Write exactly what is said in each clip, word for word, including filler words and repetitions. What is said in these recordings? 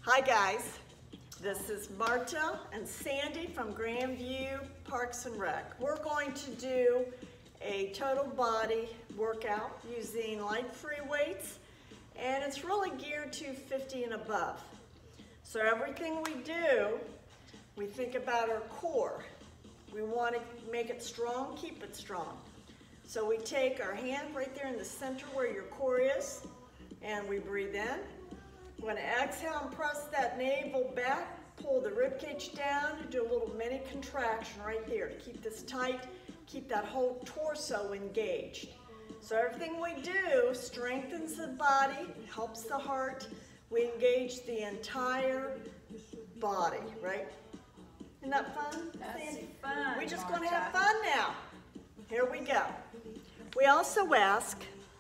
Hi guys, this is Marta and Sandy from Grandview Parks and Rec. We're going to do a total body workout using light free weights, and it's really geared to fifty and above. So everything we do, we think about our core. We want to make it strong, keep it strong. So we take our hand right there in the center where your core is, and we breathe in. We're going to exhale and press that navel back, pull the ribcage down, and do a little mini contraction right there to keep this tight, keep that whole torso engaged. So everything we do strengthens the body, helps the heart. We engage the entire body, right? Isn't that fun? That's fun. We're just Marta. going to have fun now. Here we go. We also ask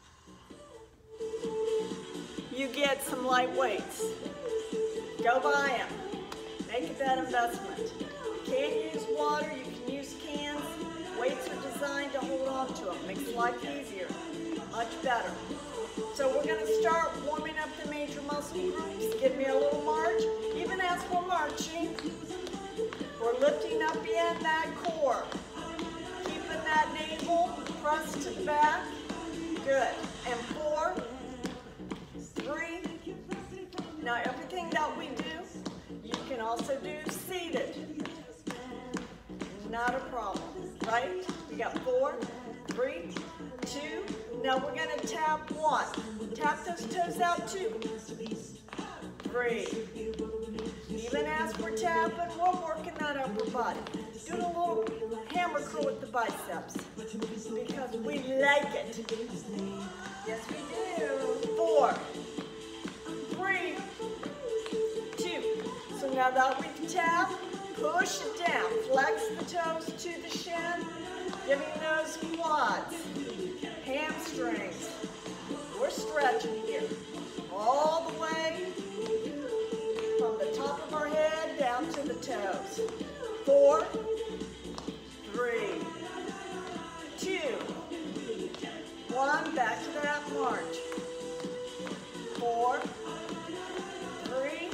you get some light weights. Go buy them. Make that investment. You can't use water, you can use cans. Weights are designed to hold on to them. Makes life easier, much better. So we're going to start warming up the major muscle groups. Give me a little march. Even as we're marching, we're lifting up in that core. Keeping that navel pressed to the back. Good. And four, three. Now everything that we do, you can also do seated. Not a problem, right? We got four, three, two. Now we're gonna tap one. Tap those toes out two. Three. Even as we're tapping, we're working that upper body. Do a little hammer curl with the biceps because we like it. Yes, we do. Four, three, two. So now that we've tapped, push it down. Flex the toes to the shin, giving those quads, hamstrings. We're stretching here all the way from the top of our head down to the toes. Four, three, two, one. Back to that march. Four, three,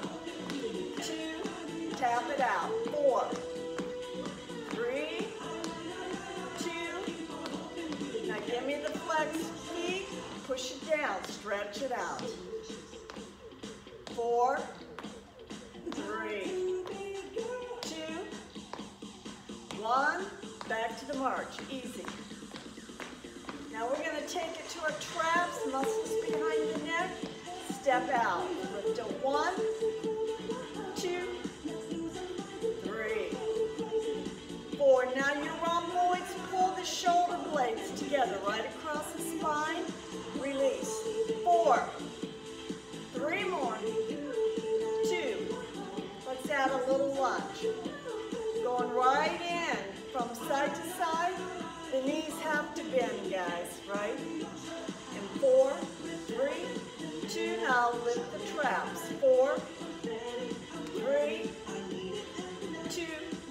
two, tap it out. Four, three, two. Now give me the flex feet. Push it down. Stretch it out. Four, three, two, one. Back to the march. Easy. Now we're going to take it to our traps, muscles behind the neck. Step out. Lift to one, two, three, four. Now your rhomboids, pull the shoulder blades together right across the spine. Release. Four, three more, two. Let's add a little lunge. Going right in from side to side. The knees have to bend, guys, right? And four, three, two. Now lift the traps. Four, three, two.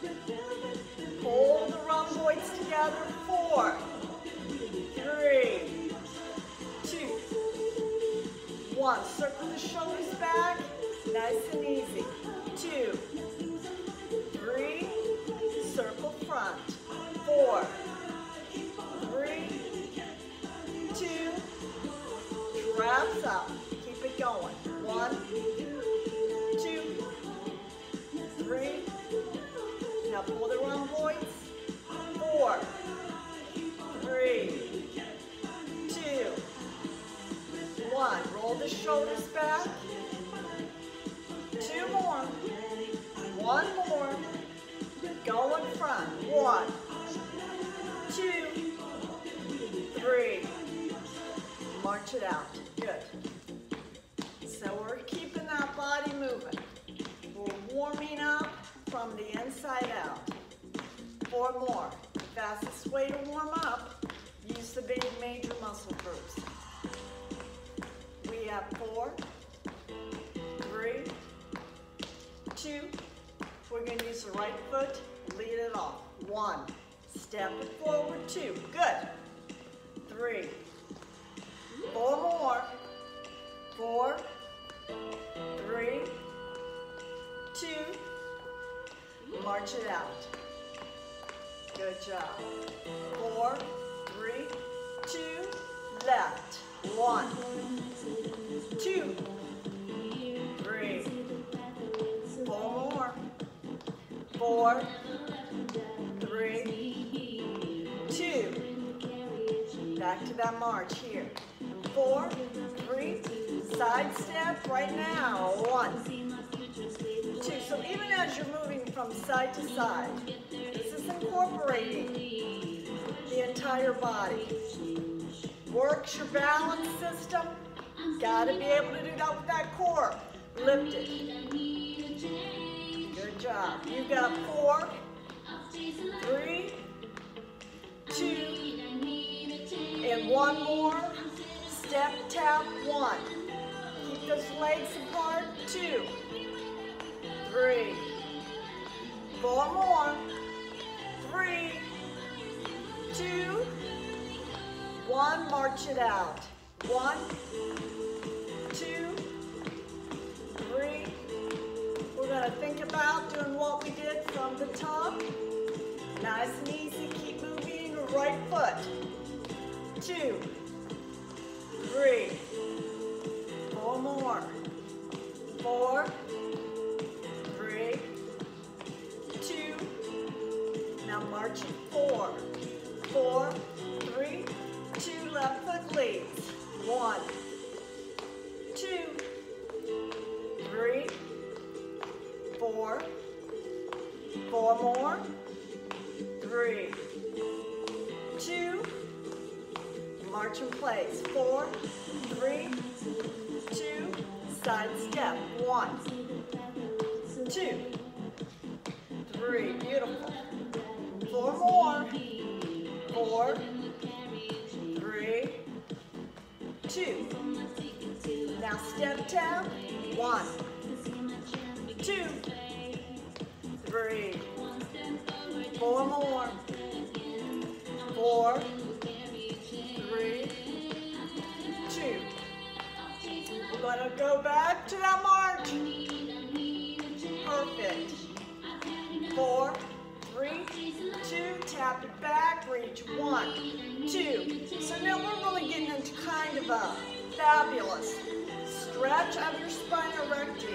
Pull the rhomboids together. Four, three, two, one. Circle the shoulders back. Nice and easy. Two, three, circle front. Four, three, two, traps up. Keep it going. One, two, three. Now pull the rhomboids. Four, three, two, one. Roll the shoulders back. Two more. One more. Go in front. One, two, three. March it out. Good. So we're keeping that body moving. We're warming up from the inside out. Four more. Fastest way to warm up, use the big major muscle groups. We have four, three, two. We're going to use the right foot, lead it off. One. Step it forward. Two. Good. Three. Four more. Four, three, March it out. Good job. Four, three, two, left. One, two, three, four more. Four, three, two. Back to that march here. Four, three, side step right now. One, two. So even as you're moving from side to side, this is incorporating the entire body. Works your balance system. Gotta be able to do that with that core. Lift it. Good job. You got four, three, two, and one more. Step, tap, one. Keep those legs apart. Two, three, four more. Three, two, one. March it out. One, two, three. We're going to think about doing what we did from the top. Nice and easy. Keep moving your right foot. Two, three, four more. Four, three, two. Now march it. Four, four, three, two. Left foot leads. One, two, three, four, four more. Three, two, march in place. Four, three, two, side step. One, two, three, beautiful. Four more. Four, three, two. Now step tap. One, two, three, four more. Four, three, two. We're going to go back to that march. Perfect. Four, three, two, tap it back, reach. One, two. So now we're really getting into kind of a fabulous stretch of your spine erecting.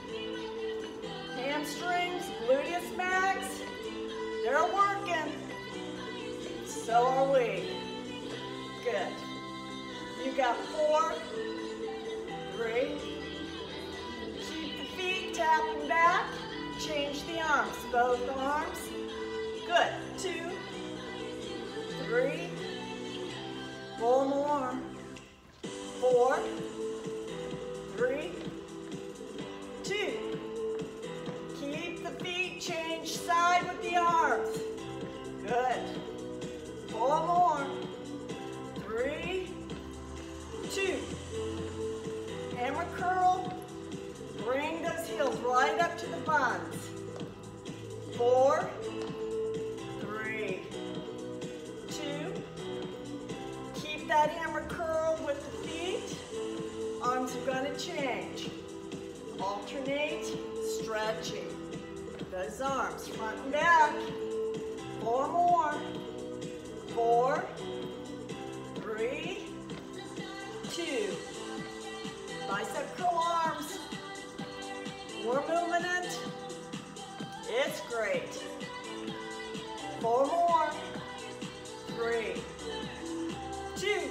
Hamstrings, gluteus max, they're working. So are we. Good. You got four, three. Keep the feet tapping back. Change the arms, both arms. Good. Two, three, four more. Four, three, two. Keep the feet, change side with the arms. Good. Four more. Three, two. Hammer curl. Bring those heels right up to the buns. Four, three, two. Keep that hammer curl with the feet. Arms are going to change. Alternate, stretching. Those arms, front and back. Four more. Four, three, two. Bicep curl arms. We're moving it. It's great. Four more. Three, two,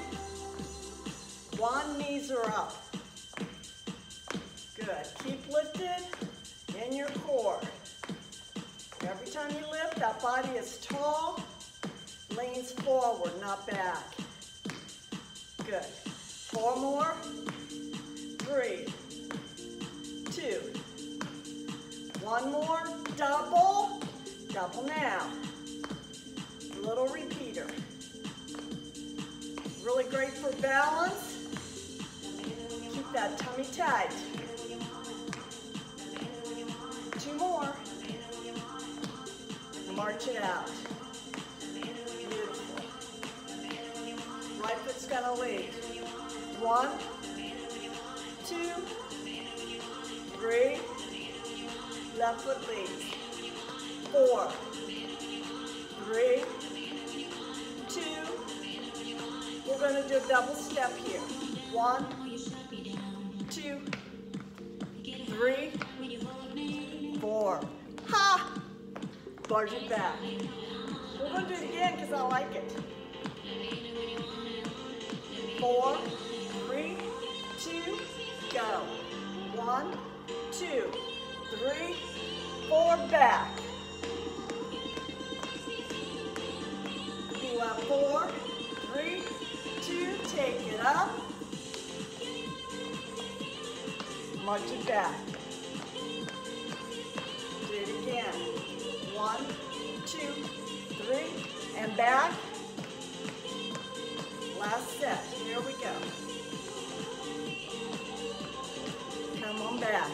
one. Knees are up. Good. Keep lifted in your core. Every time you lift, that body is tall, leans forward, not back. Good. Four more. Three, two, one more. Double. Double now. Little repeater. Really great for balance. Keep that tummy tight. Two more. March it out. Beautiful. Right foot's gonna lead. One, two, three. Left foot leads. four, three, two. We're going to do a double step here. One, two, three, four. Ha! Bars it back. We're going to do it again because I like it. Four, three, two, go. One, two, three, four, back. You want four, three, two, take it up. March it back. Do it again. One, two, three, and back. Last set. Here we go. Come on back.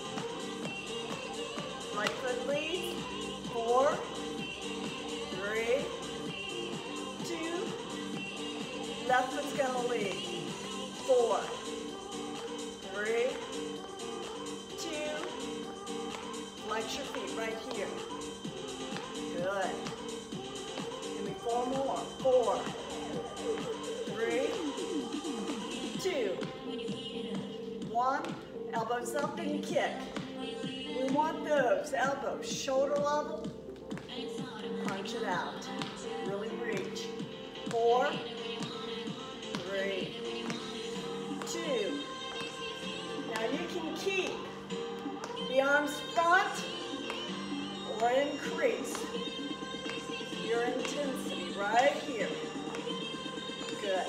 Right foot lead. Four, three, two. Left foot's gonna lead. Four, three, two. Flex your feet right here. Good. Give me four more. Four, three, two, one. Elbows up and kick. We want those elbows shoulder level. Punch it out. Really reach. Four, three, two. Now you can keep the arms front or increase your intensity right here. Good.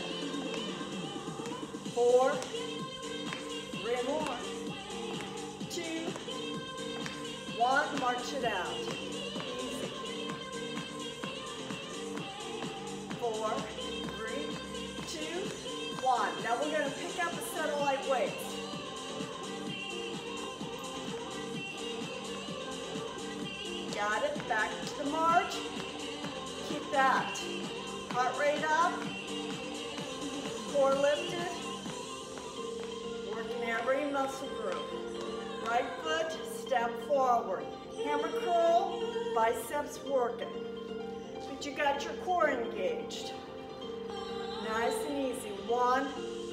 Four, three more. Two, one, march it out. Easy. Four, three, two, one. Now we're going to pick up a set of light weights. Got it. Back to the march. Keep that. Heart rate up. Core lifted. Working every muscle group. Right foot, step forward. Hammer curl, biceps working. But you got your core engaged. Nice and easy. One,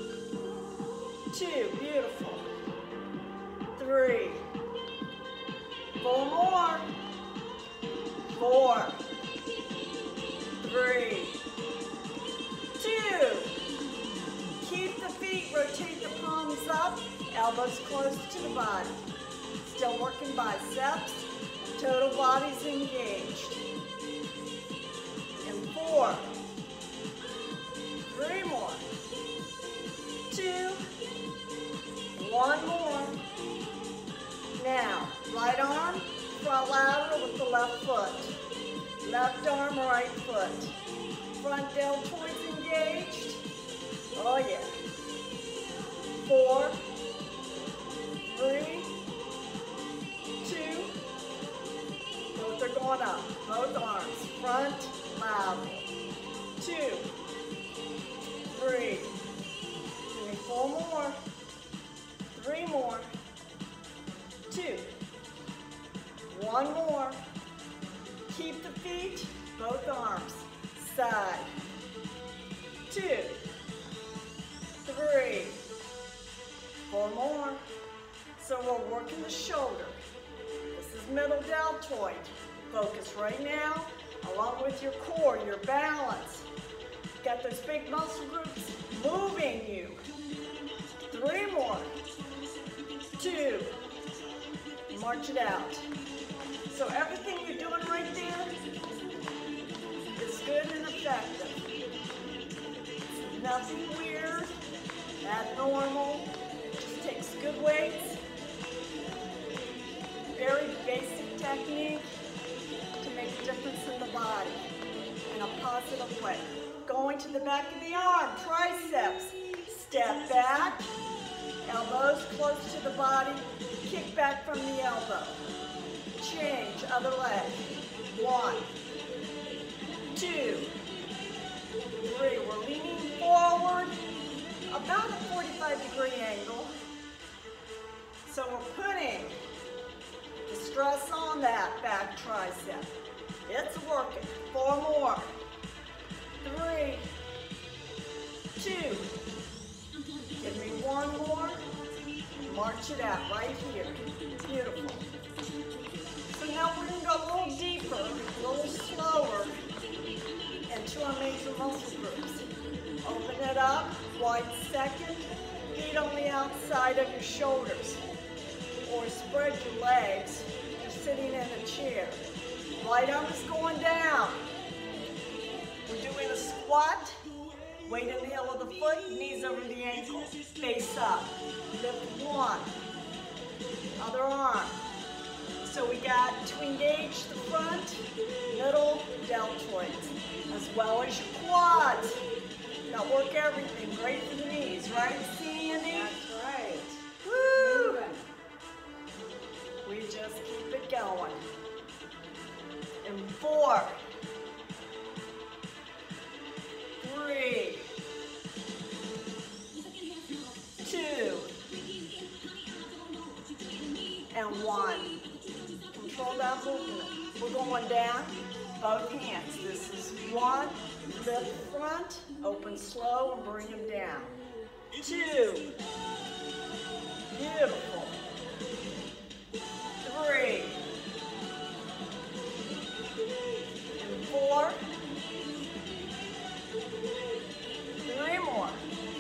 two, beautiful. Three, four more. Four, three, two. Keep the feet, rotate the palms up, elbows close to the body. Still working biceps, total body's engaged. And four, three more, two, one more. Now, right arm, front lateral with the left foot. Left arm, right foot. Front deltoids engaged. Oh yeah. Four, three, two. Both are going up. Both arms. Front, lateral. Two, three. Give me four more. Three more. Two. One more. Keep the feet, both arms. Side. Two. Three. Four more. So we're working the shoulder. This is middle deltoid. Focus right now, along with your core, your balance. Got those big muscle groups moving you. Three more. Two. March it out. So everything you're doing right there is good and effective. It's nothing weird, abnormal. Just takes good weights. Very basic technique to make a difference in the body in a positive way. Going to the back of the arm, triceps. Step back, elbows close to the body. Kick back from the elbow. Change, other leg. One, two, three. We're leaning forward, about a forty-five degree angle. So we're putting the stress on that back tricep. It's working. Four more. Three, two, give me one more. March it out right here. Beautiful. So now we're going to go a little deeper, a little slower into our major muscle groups. Open it up, wide second, feet on the outside of your shoulders. Or spread your legs. You're sitting in a chair. Right arm is going down. We're doing a squat. Weight in the heel of the foot, knees over the ankle. Face up. Lift one. Other arm. So we got to engage the front, middle, deltoids, as well as your quads. Now work everything. Great for the knees, right, Sandy? That's right. Woo! We just keep it going. In four, three, two, and one. Control that movement. We're going down, both hands. This is one, lift front, open slow, and bring them down. Two, beautiful. Three, and four, three more.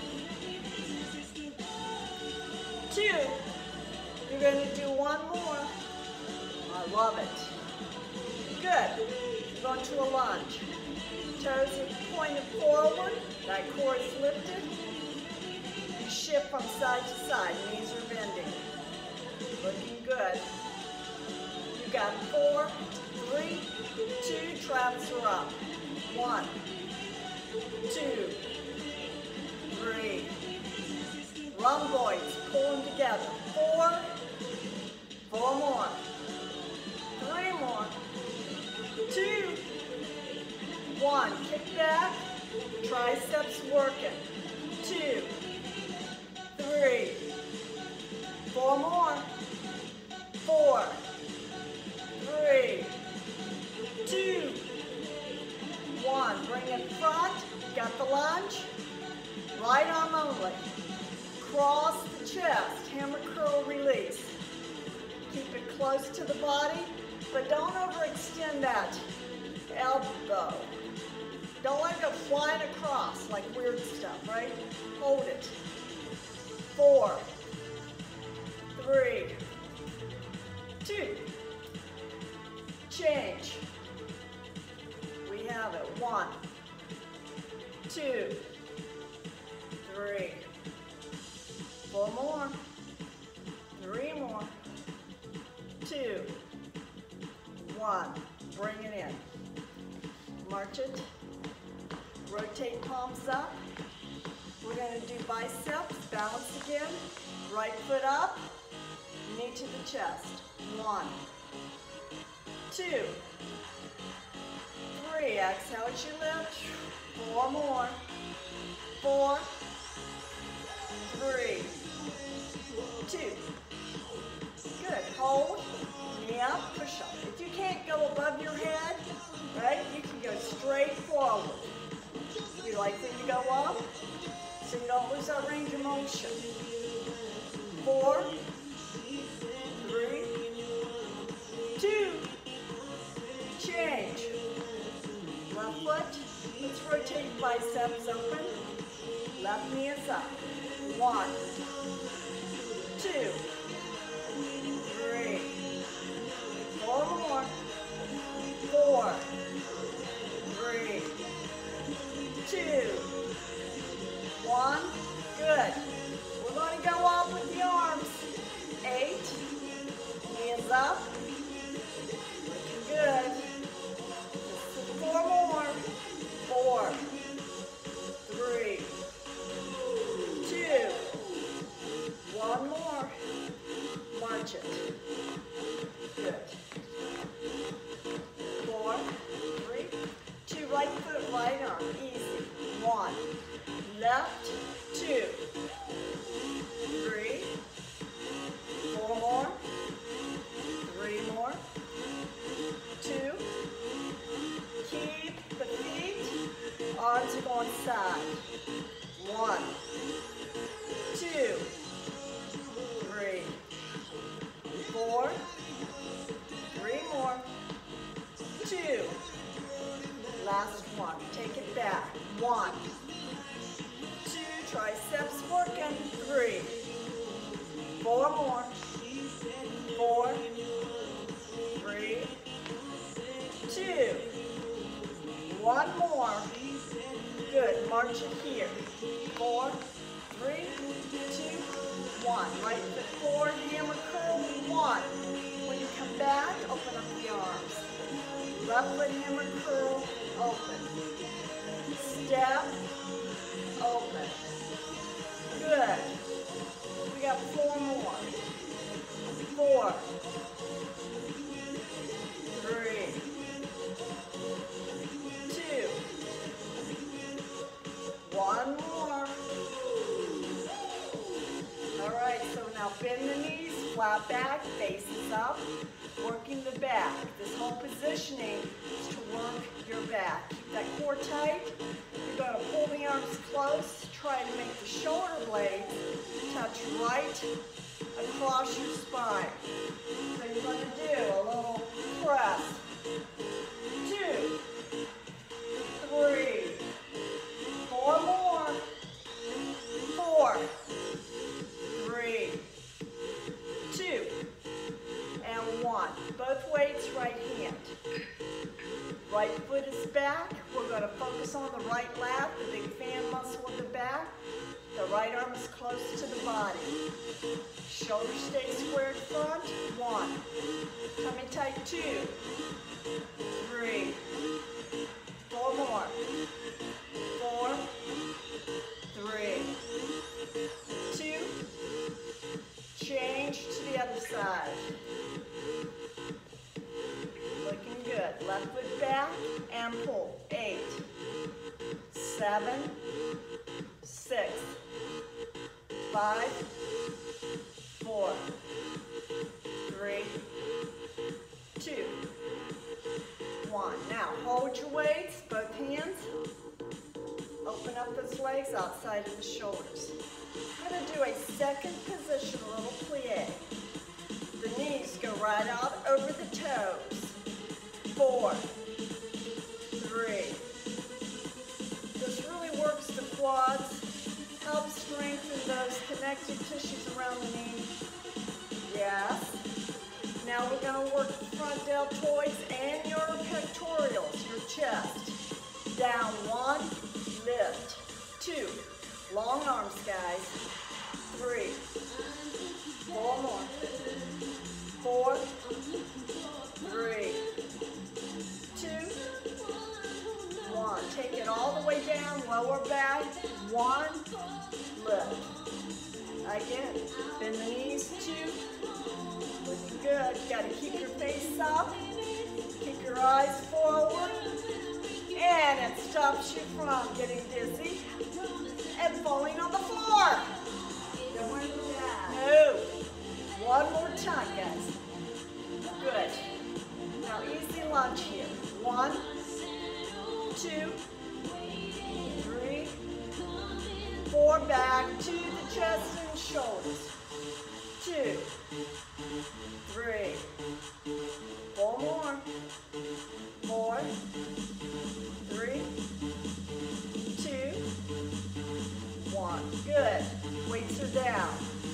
Two, you're going to do one more. I love it. Good. Go into a lunge. Toes are pointed forward. That core is lifted. You shift from side to side. Knees are bending. Looking good. You got four, three, two, traps are up. One, two, three. Rhomboids, pull them together. Four, four more. Three more. Two, one. Kick back, triceps working. Two, three, four more. Four, three, two, one. Bring it front. Got the lunge. Right arm only. Cross the chest. Hammer curl release. Keep it close to the body, but don't overextend that elbow. Don't let it go flying across like weird stuff, right? Hold it. Four, three, two, change. We have it. One, two, three, four more, three more, two, one. Bring it in. March it. Rotate palms up. We're going to do biceps. Balance again. Right foot up. Knee to the chest. One, two, three. Exhale as you lift. Four more. Four, three, two. Good. Hold. Knee up. Push up. If you can't go above your head, right, you can go straight forward. You like them to go up so you don't lose that range of motion. Four, three, two, change. Left foot, let's rotate biceps open. Left knee is up. One, two, three, four more. Four, three, two, one. Good. We're going to go up with the arms. Eight. Hands up. Looking good. Four more. Four, three, two, one more. March it. Good. Four, three, two, right foot, right arm, easy. One, left, two, three, four more, three more, side. One, two, three, four, three more, two, last one, take it back, one, two, triceps working, three, four more, four, three, two, one more, good, march it here, four, three, two, one, right foot forward, hammer curl, one, when you come back, open up the arms, left foot hammer curl, open, step, open, good, we got four more, four, three, two, one more. All right, so now bend the knees, flat back, faces up, working the back. This whole positioning is to work your back. Keep that core tight. You're going to pull the arms close, try to make the shoulder blades touch right across your spine. So you're going to do a little press. Two, three, four more, four, three, two, and one. Both weights, right hand. Right foot is back. We're going to focus on the right lat, the big fan muscle of the back. The right arm is close to the body. Shoulders stay squared front. One. Tummy tight. Two. Three. Four more. Four. Three. Two. Change to the other side. Looking good. Left foot back and pull. Eight. Seven. Six. Five. Four. Three. Two. One. Now hold your weights, both hands. Open up those legs outside of the shoulders. I'm going to do a second position, a little plie. The knees go right out over the toes. Four, three. This really works the quads, helps strengthen those connective tissues around the knee. Yes. Now we're going to work the front deltoids and your pectorals, your chest. Down one, lift. Two, long arms, guys. Three, four more. Four, three, two, one. Take it all the way down, lower back. One, lift. Again, bend the knees, two. Looking good. You got to keep your face up. Keep your eyes forward. And it stops you from getting dizzy and falling on the floor. Don't want to do that. No. One more time, guys. Good. Now easy lunge here. One, two, three, four, back to the chest and shoulders. Two, three, four more. Four, three, two, one. Good. Weights are down.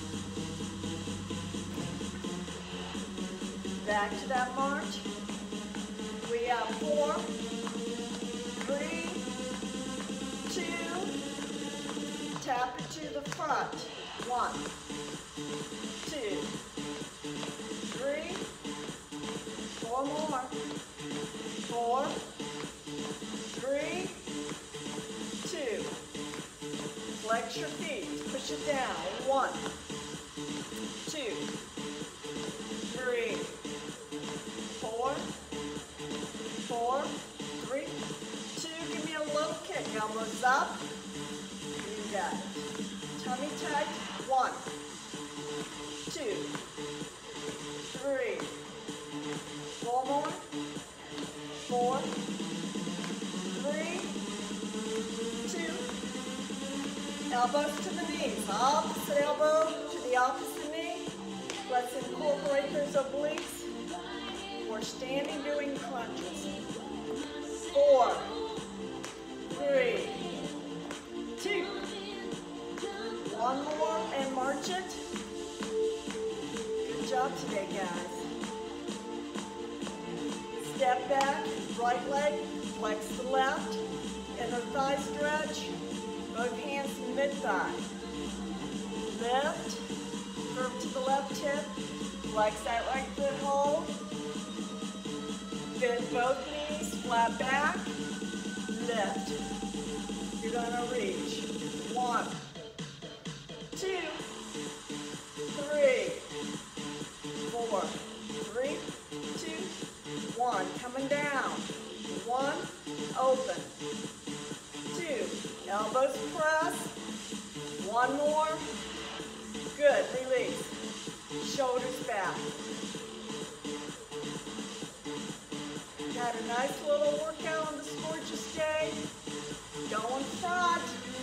Back to that march. We have four, three, two, tap it to the front. One, two, three, four more. Four, three, two. Flex your feet. Push it down. One, two, three, four, four, three, two. Give me a little kick. Elbows up. You got it. Tummy tight. One, two, three, four more. Four, three, two, elbows to the knees. Opposite elbow to the opposite knee. Let's incorporate those obliques. We're standing doing crunches. Four, three, two, one more, and march it. Good job today, guys. Step back, right leg, flex the left, inner thigh stretch, both hands mid-thigh. Lift, curve to the left hip, flex that right foot hold, bend both knees, flat back, lift. You're gonna reach. One, two, three, four, three, two, one. Coming down. One, open. Two, elbows press. One more. Good, release. Shoulders back. Had a nice little workout on this gorgeous day. Go in front.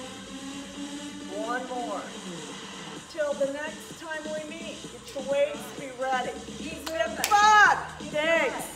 One more. Till the next time we meet, get your weights, be ready. Eat good fun. Thanks.